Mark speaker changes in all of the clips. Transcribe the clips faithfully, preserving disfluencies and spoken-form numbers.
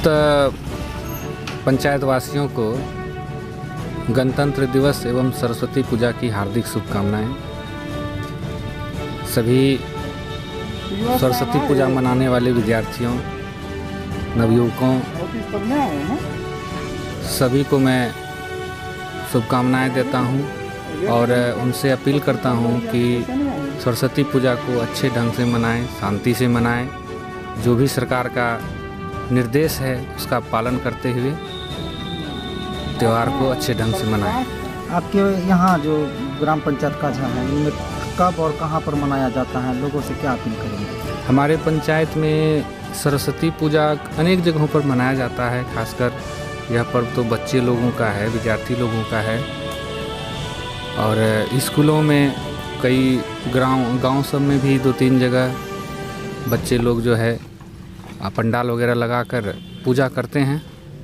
Speaker 1: समस्त पंचायत वासियों को गणतंत्र दिवस एवं सरस्वती पूजा की हार्दिक शुभकामनाएं। सभी सरस्वती पूजा मनाने वाले विद्यार्थियों, नवयुवकों, सभी को मैं शुभकामनाएं देता हूं और उनसे अपील करता हूं कि सरस्वती पूजा को अच्छे ढंग से मनाएं, शांति से मनाएं। जो भी सरकार का निर्देश है उसका पालन करते हुए त्यौहार को अच्छे ढंग से मनाएं।
Speaker 2: आपके यहाँ जो ग्राम पंचायत का है इनमें कब और कहाँ पर मनाया जाता है, लोगों से क्या अपील करेंगे?
Speaker 1: हमारे पंचायत में सरस्वती पूजा अनेक जगहों पर मनाया जाता है। खासकर यह पर्व तो बच्चे लोगों का है, विद्यार्थी लोगों का है और स्कूलों में कई गाँव गाँव सब में भी दो तीन जगह बच्चे लोग जो है पंडाल वगैरह लगाकर पूजा करते हैं।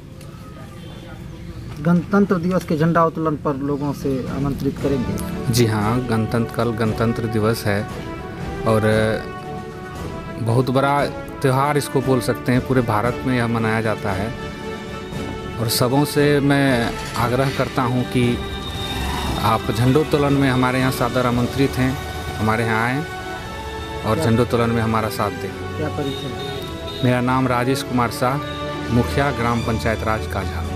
Speaker 2: गणतंत्र दिवस के झंडा उत्तोलन पर लोगों से आमंत्रित करेंगे?
Speaker 1: जी हाँ, गणतंत्र कल गणतंत्र दिवस है और बहुत बड़ा त्यौहार इसको बोल सकते हैं। पूरे भारत में यह मनाया जाता है और सबों से मैं आग्रह करता हूं कि आप झंडोत्तोलन में हमारे यहाँ सादर आमंत्रित हैं, हमारे यहाँ आएँ और झंडोत्तोलन में हमारा साथ दें।
Speaker 2: क्या परिचय?
Speaker 1: मेरा नाम राजेश कुमार शाह, मुखिया ग्राम पंचायत राज काझा।